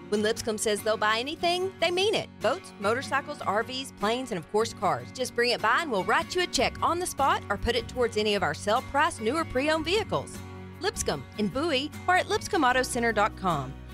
When Lipscomb says they'll buy anything, they mean it. Boats, motorcycles, RVs, planes, and of course cars. Just bring it by and we'll write you a check on the spot or put it towards any of our sale price new or pre-owned vehicles. Lipscomb in Bowie or at lipscombAutoCenter.com.